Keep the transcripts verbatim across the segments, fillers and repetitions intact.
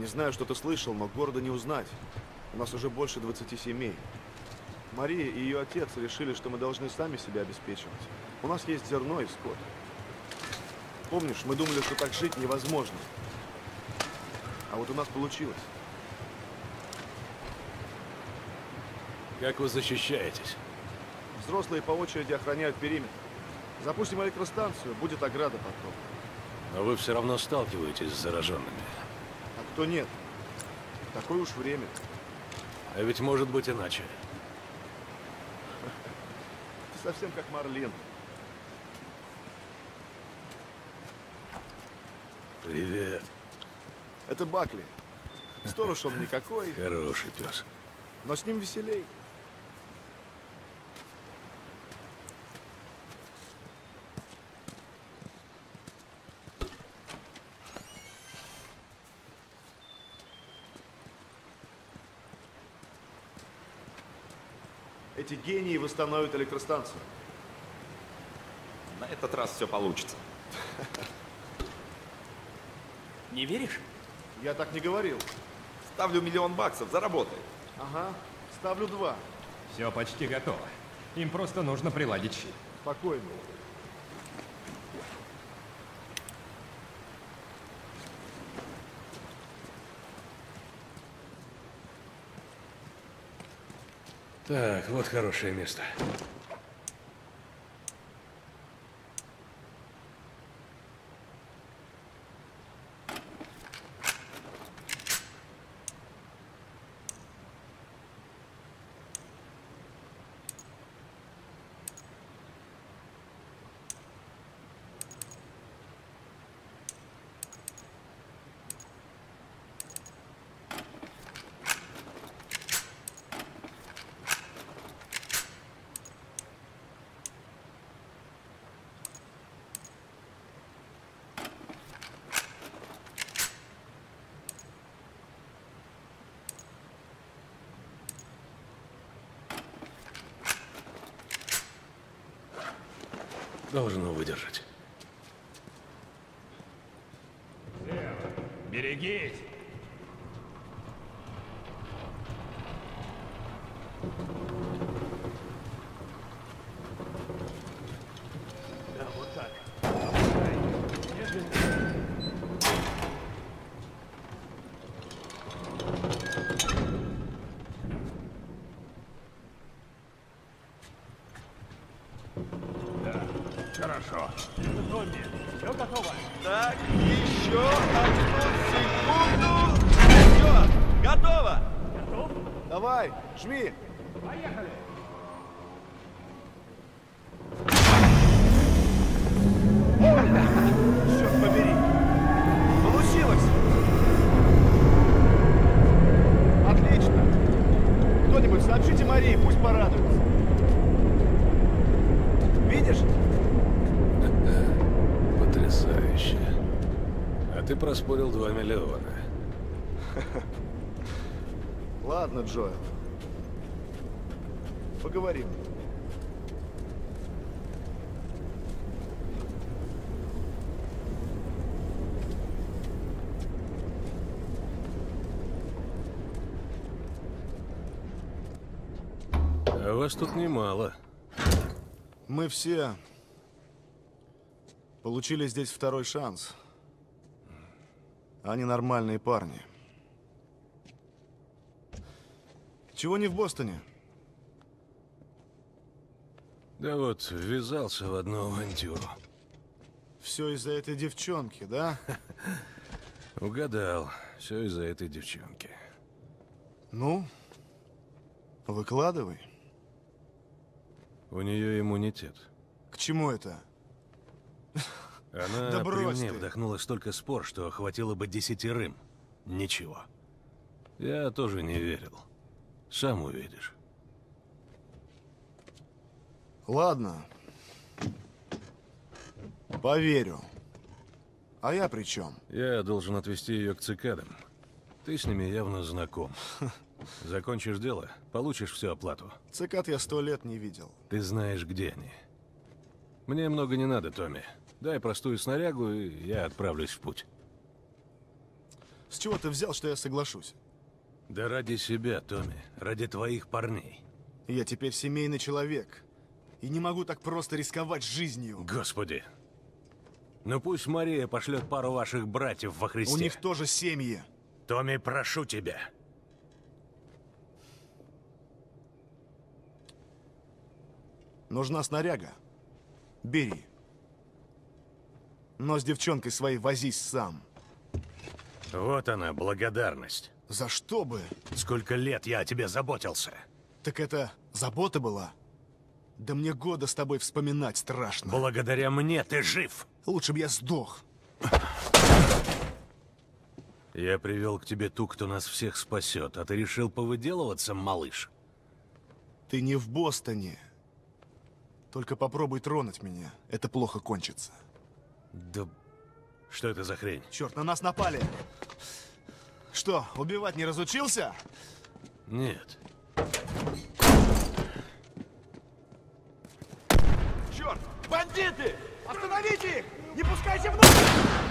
Не знаю, что ты слышал, но города не узнать. У нас уже больше двадцати семей. Мария и ее отец решили, что мы должны сами себя обеспечивать. У нас есть зерно и скот. Помнишь, мы думали, что так жить невозможно. А вот у нас получилось. Как вы защищаетесь? Взрослые по очереди охраняют периметр. Запустим электростанцию, будет ограда потом. Но вы все равно сталкиваетесь с зараженными. А кто нет? Такое уж время. А ведь может быть иначе. Ты совсем как Марлин. Привет. Это Бакли. Сторож он никакой. Хороший пес. Но с ним веселей. Эти гении восстановят электростанцию. На этот раз все получится. Не веришь? Я так не говорил. Ставлю миллион баксов, заработай. Ага, ставлю два. Все почти готово. Им просто нужно приладить щит. Спокойно. Так, вот хорошее место. Должно выдержать. Берегись! Да, вот так. Хорошо. Зомби, все готово? Так, еще одну секунду. Все, готово. Готов? Давай, жми. Поехали! Черт побери. Получилось. Отлично. Кто-нибудь сообщите Марии, пусть порадуется. Видишь? Потрясающе. А ты проспорил два миллиона. Ладно, Джоэл. Поговорим. А вас тут немало. Мы все получили здесь второй шанс. Они нормальные парни. Чего не в Бостоне? Да вот, ввязался в одну авантюру. Все из-за этой девчонки, да? Угадал. Все из-за этой девчонки. Ну, выкладывай. У нее иммунитет. К чему это? Она Да при брось мне ты. вдохнула столько спор, что хватило бы десятерым. Ничего. Я тоже не верил. Сам увидишь. Ладно. Поверю. А я при чем? Я должен отвезти ее к цикадам. Ты с ними явно знаком. Закончишь дело, получишь всю оплату. Цикад я сто лет не видел. Ты знаешь, где они. Мне много не надо, Томми. Дай простую снарягу, и я отправлюсь в путь. С чего ты взял, что я соглашусь? Да ради себя, Томми. Ради твоих парней. Я теперь семейный человек. И не могу так просто рисковать жизнью. Господи. Ну пусть Мария пошлет пару ваших братьев во Христе. У них тоже семьи. Томми, прошу тебя. Нужна снаряга. Бери. Но с девчонкой своей возись сам. Вот она, благодарность. За что бы? Сколько лет я о тебе заботился. Так это забота была? Да мне года с тобой вспоминать страшно. Благодаря мне ты жив. Лучше бы я сдох. Я привел к тебе ту, кто нас всех спасет, а ты решил повыделываться, малыш? Ты не в Бостоне. Только попробуй тронуть меня. Это плохо кончится. Да... Что это за хрень? Черт, на нас напали. Что, убивать не разучился? Нет. Черт! Бандиты! Остановите их! Не пускайте внутрь!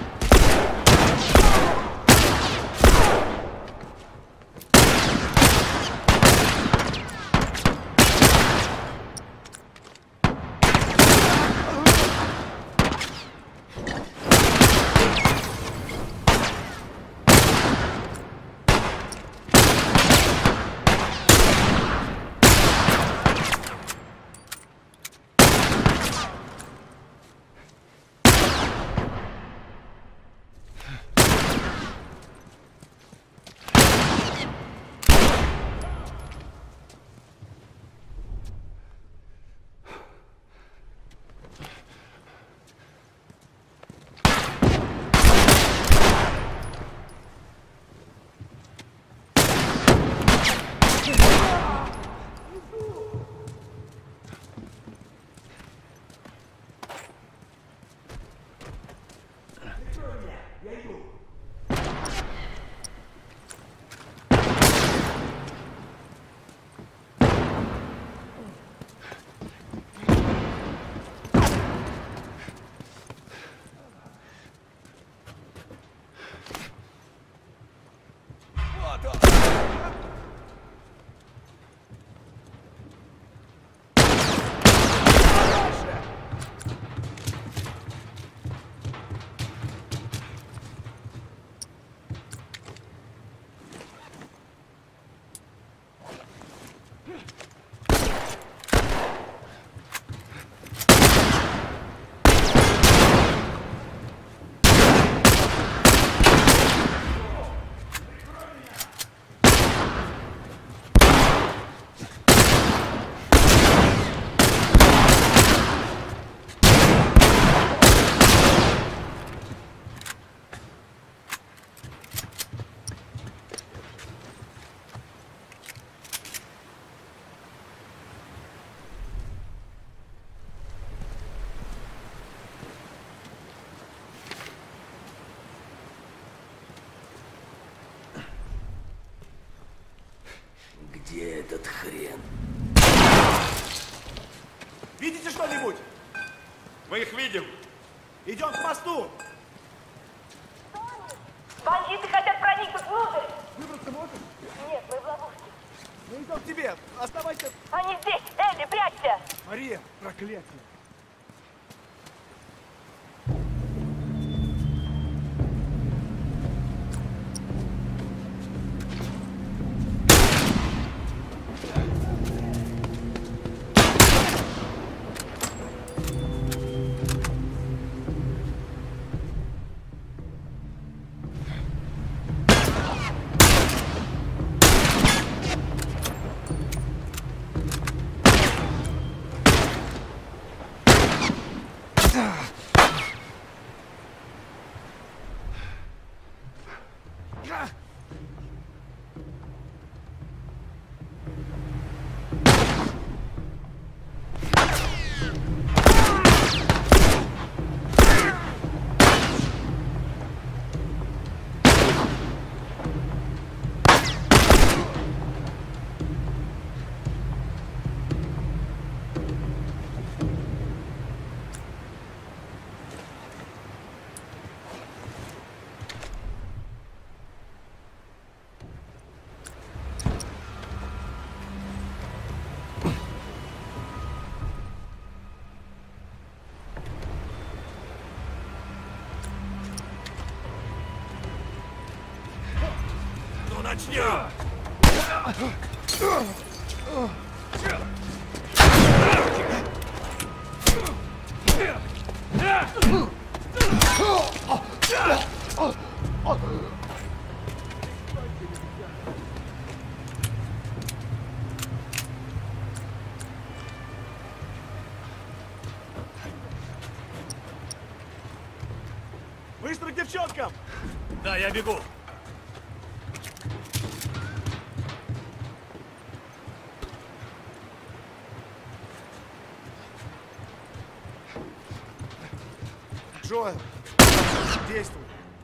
Где этот хрен? Видите что-нибудь? Мы их видим! Идем к мосту! Бандиты хотят проникнуть внутрь! Выбраться можешь? Нет, мы в ловушке. Мы идем к тебе! Оставайся! Они здесь! Элли, прячься! Мария, проклятие! Начнем! Быстро к девчонкам! Да, я бегу. Джоэл, действуй!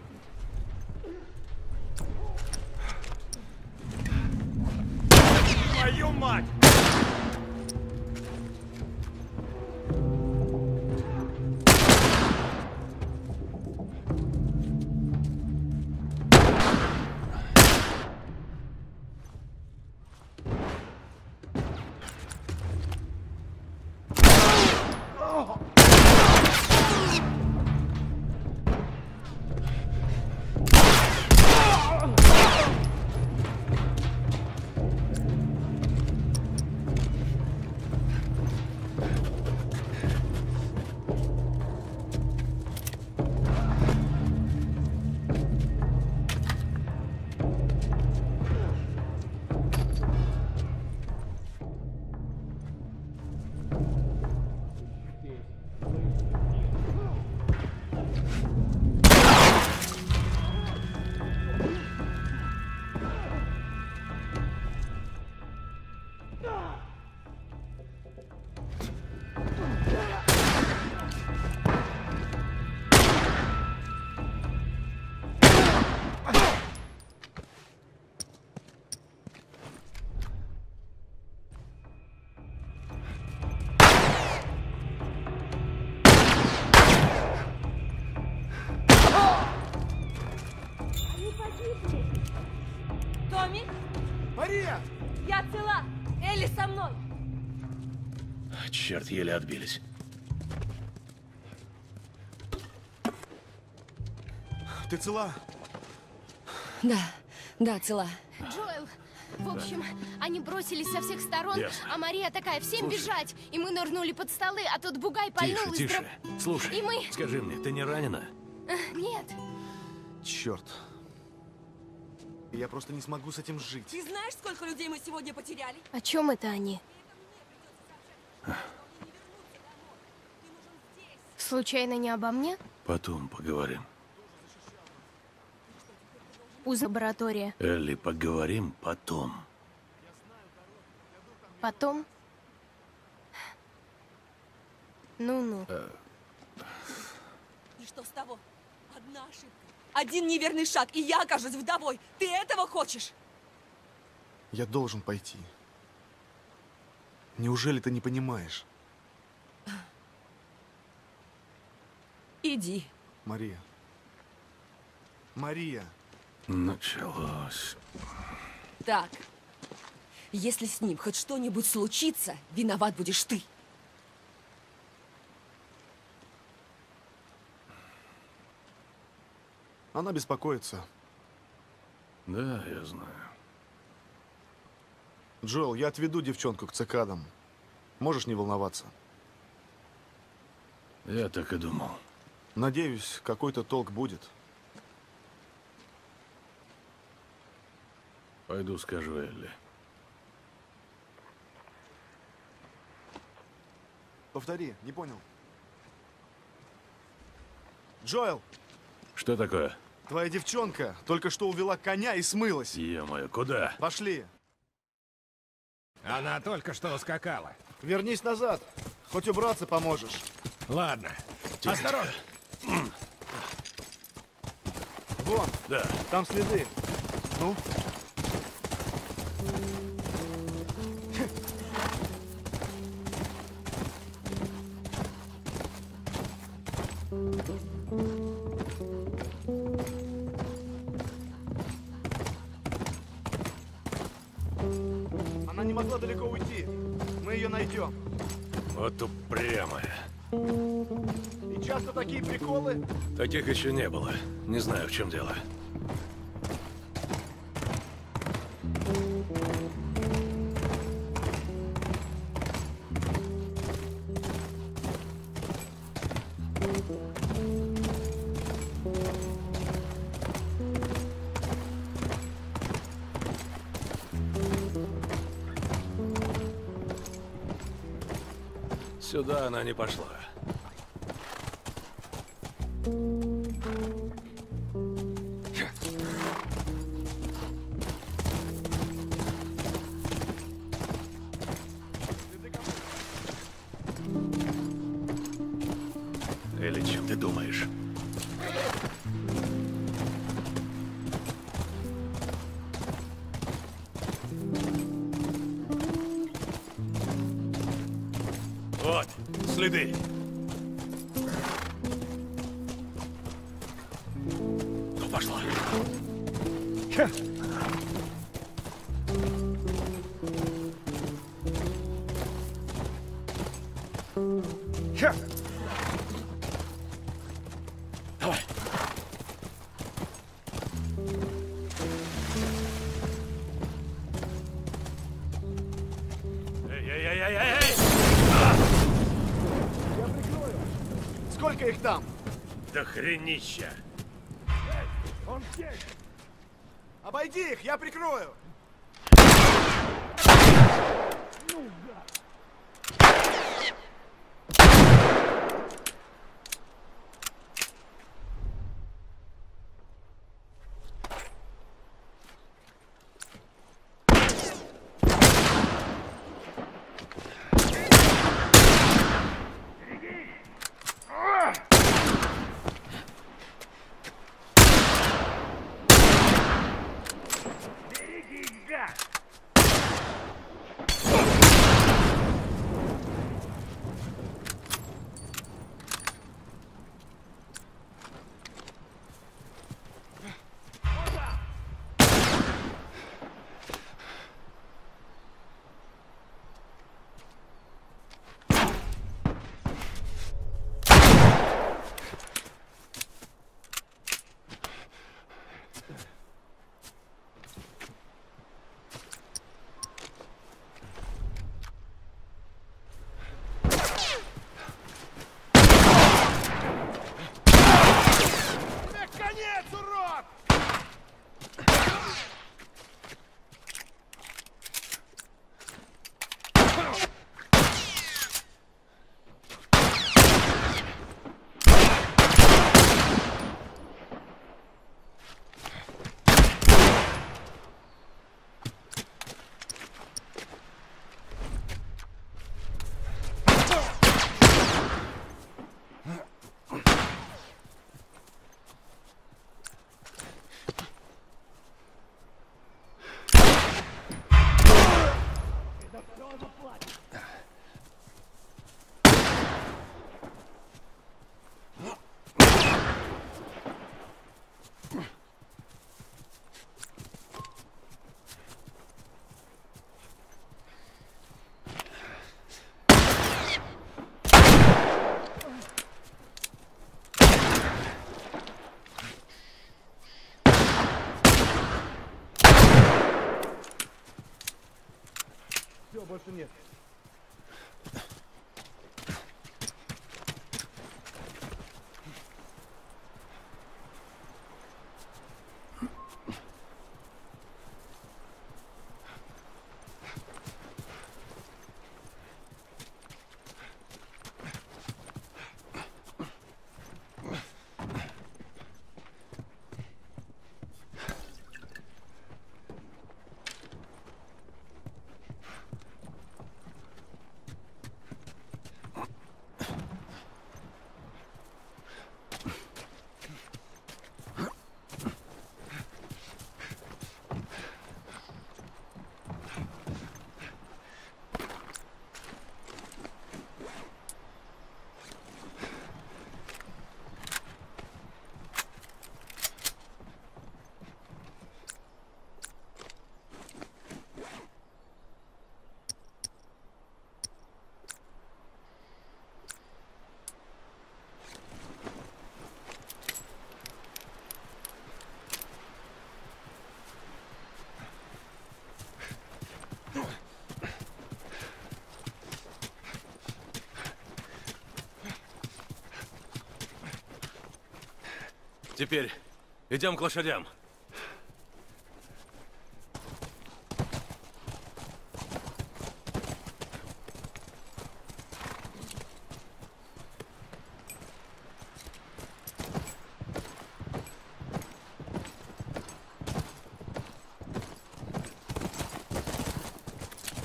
Твою мать! Томми, Мария! я цела! Элли со мной! Черт, еле отбились. Ты цела? Да, да, цела. Джоэл, в общем, они бросились со всех сторон, Ясно. а Мария такая, всем Слушай. бежать! И мы нырнули под столы, а тут бугай пальнул Тише, из тише. дроп- Слушай, И мы... скажи мне, ты не ранена? Э, Нет. Черт. Я просто не смогу с этим жить. Ты знаешь, сколько людей мы сегодня потеряли? О чем это они? Случайно не обо мне? Потом поговорим. У лаборатория. Элли, поговорим потом. Потом? Ну-ну. И что с того? Одна ошибка. Один неверный шаг, и я окажусь вдовой. Ты этого хочешь? Я должен пойти. Неужели ты не понимаешь? Иди. Мария. Мария. Началось. Так. Если с ним хоть что-нибудь случится, виноват будешь ты. Она беспокоится. Да, я знаю. Джоэл, я отведу девчонку к цикадам. Можешь не волноваться. Я так и думал. Надеюсь, какой-то толк будет. Пойду скажу Элли. Повтори, не понял. Джоэл, Что такое? твоя девчонка только что увела коня и смылась. Е-мое, куда? Пошли. Она только что ускакала. Вернись назад. Хоть убраться поможешь. Ладно. Осторожно. Вон, Да. там следы. Ну? Она не могла далеко уйти. Мы ее найдем. Вот упрямая. И часто такие приколы. Таких еще не было. Не знаю, в чем дело. Сюда она не пошла. Элли, чем ты думаешь? Вот, следы. Ну, пошла. Давай. Эй-эй-эй-эй-эй! Сколько их там? Да хренища! Он здесь! Обойди их, я прикрою! Все, больше нет. Теперь идем к лошадям.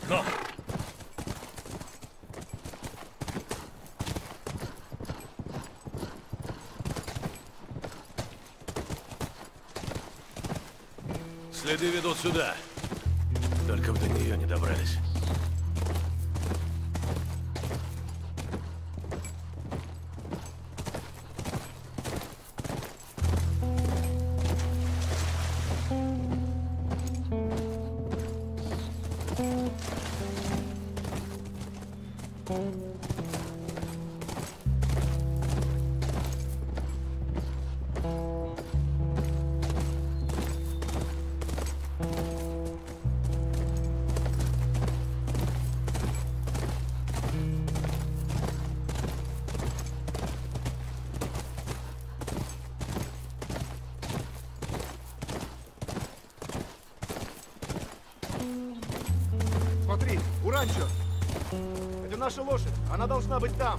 Но! Следы ведут сюда. Только бы до нее не добрались. Смотри, у ранчо. Это наша лошадь. Она должна быть там.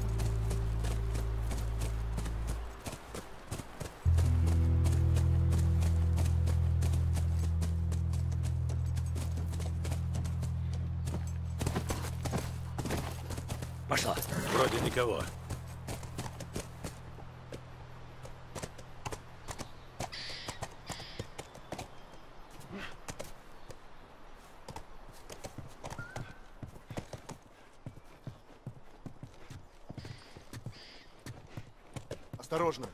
Пошла. Вроде никого. Осторожно.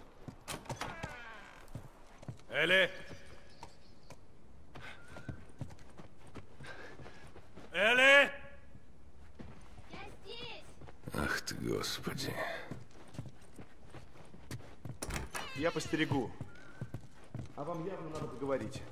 Элли! Элли! Я здесь! Ах ты, Господи. Я постерегу. А вам явно надо поговорить.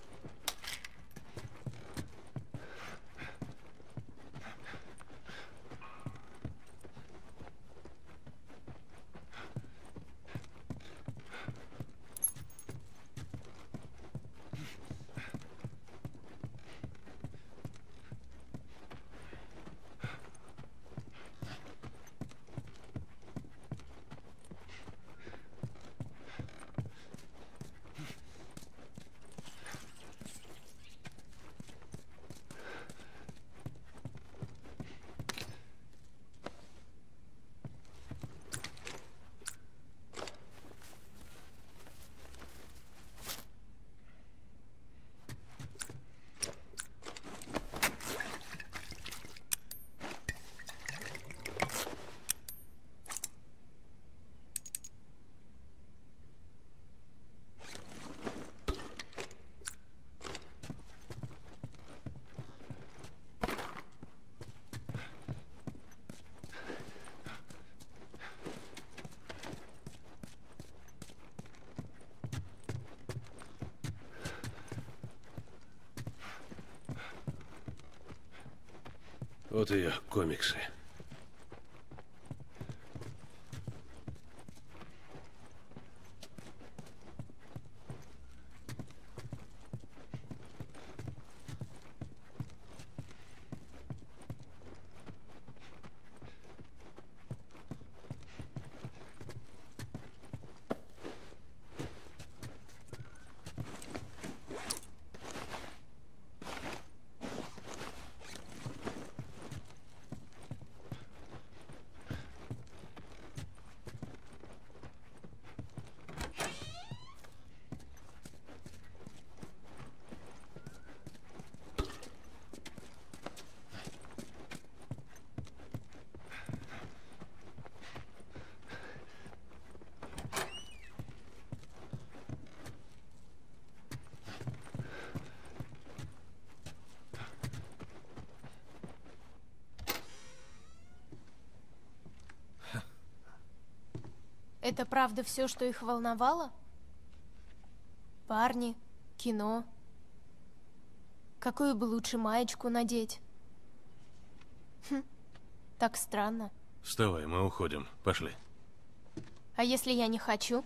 Вот ее комиксы. Это правда все, что их волновало? Парни, кино. Какую бы лучше маечку надеть? Хм, так странно. Вставай, мы уходим. Пошли. А если я не хочу?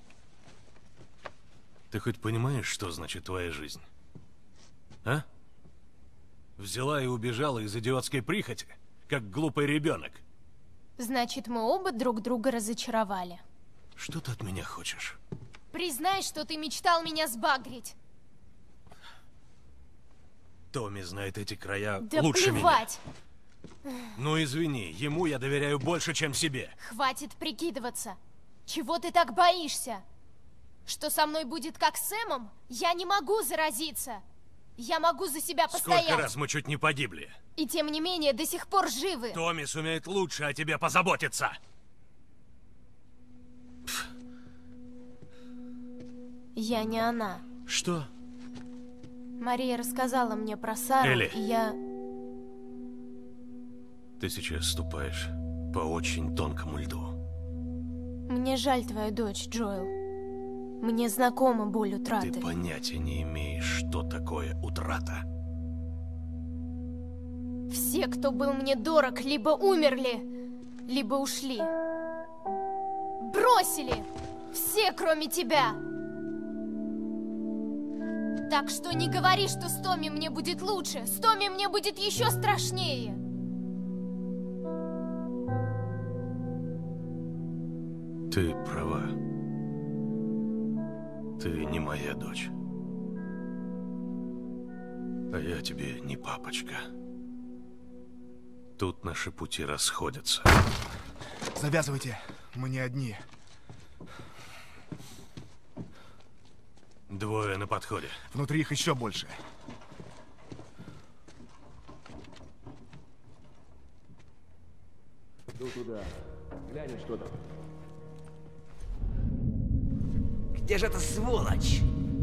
Ты хоть понимаешь, что значит твоя жизнь? А? Взяла и убежала из идиотской прихоти, как глупый ребенок. Значит, мы оба друг друга разочаровали. Что ты от меня хочешь? Признай, что ты мечтал меня сбагрить. Томми знает эти края Да лучше плевать. меня. Ну извини, ему я доверяю больше, чем себе. Хватит прикидываться. Чего ты так боишься? Что со мной будет как с Сэмом? Я не могу заразиться. Я могу за себя постоять. Сколько раз мы чуть не погибли. И тем не менее до сих пор живы. Томми сумеет лучше о тебе позаботиться. Я не она. Что? Мария рассказала мне про Сару, Элли. и я... Ты сейчас ступаешь по очень тонкому льду. Мне жаль твою дочь, Джоэл. Мне знакома боль утраты. Ты понятия не имеешь, что такое утрата. Все, кто был мне дорог, либо умерли, либо ушли. Бросили! Все, кроме тебя! Так что не говори, что с Томми мне будет лучше. С Томми мне будет еще страшнее. Ты права. Ты не моя дочь. А я тебе не папочка. Тут наши пути расходятся. Завязывайте, мы не одни. Двое на подходе. Внутри их еще больше. Иду туда. Глянем, что там. Где же эта сволочь?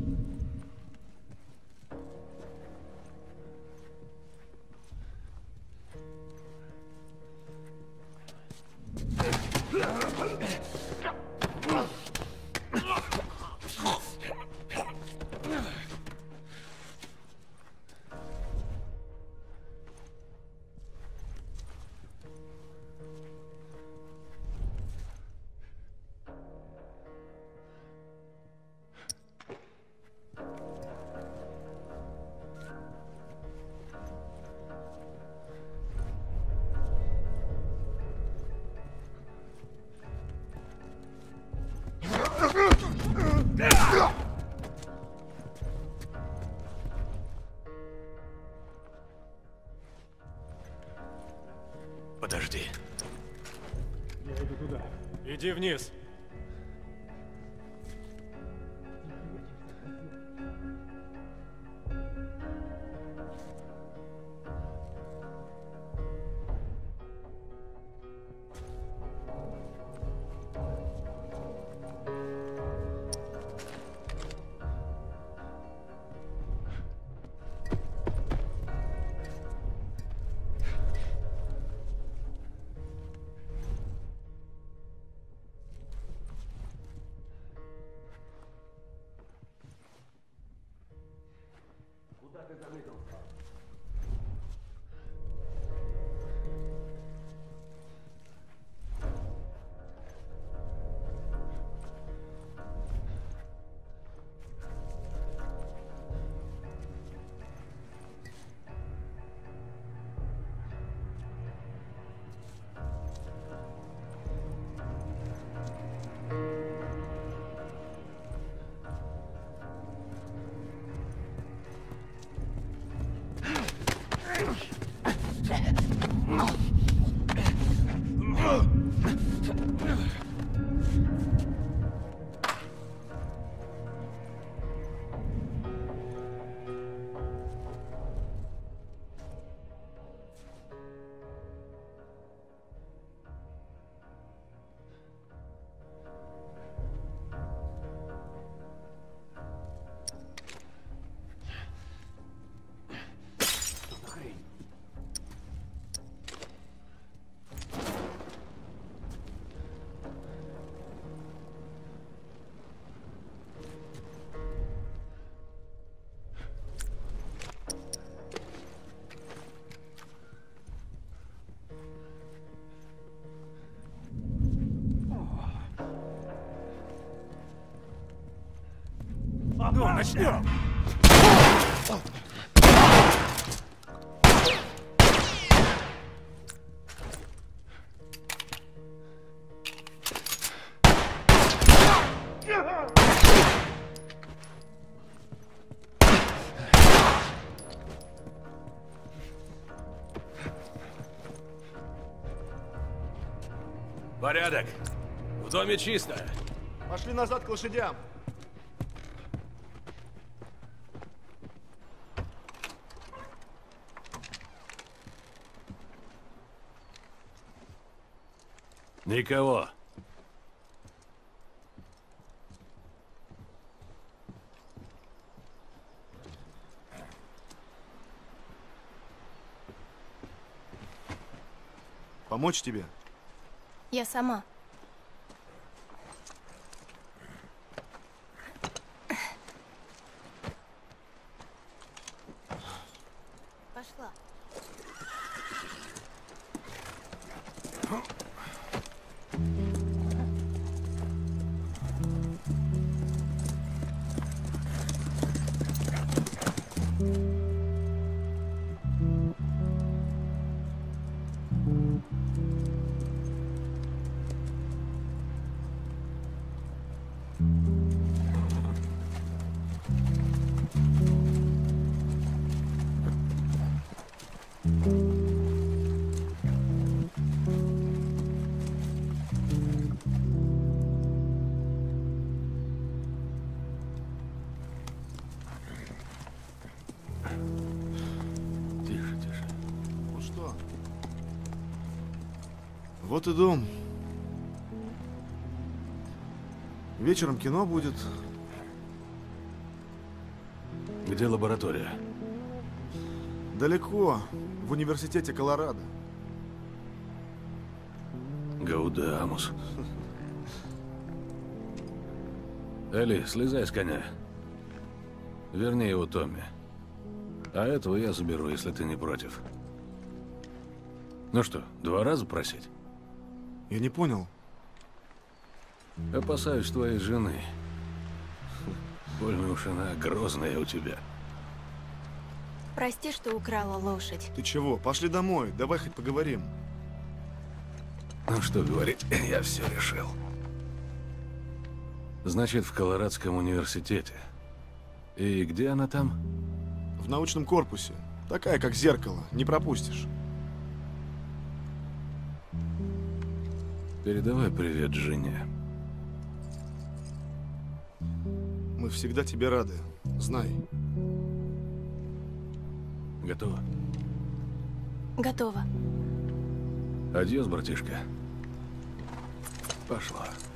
Подожди. Я иду туда. Иди вниз. Ну, начнем! Порядок. В доме чисто. Пошли назад к лошадям. Никого. Помочь тебе? Я сама. Пошла. Тише, тише. Ну что? Вот и дом. Вечером кино будет. Где лаборатория? Далеко, в университете Колорадо. Гаудамус. Элли, слезай с коня. Верни его Томми. А этого я заберу, если ты не против. Ну что, два раза просить? Я не понял. Опасаюсь твоей жены. Больно уж она грозная у тебя. Прости, что украла лошадь. Ты чего? Пошли домой, давай хоть поговорим. Ну что говорить, я все решил. Значит, в Колорадском университете. И где она там? В научном корпусе. Такая, как зеркало, не пропустишь. Передавай привет жене. Мы всегда тебе рады. Знай. Готово? Готово. Адьос, братишка. Пошла.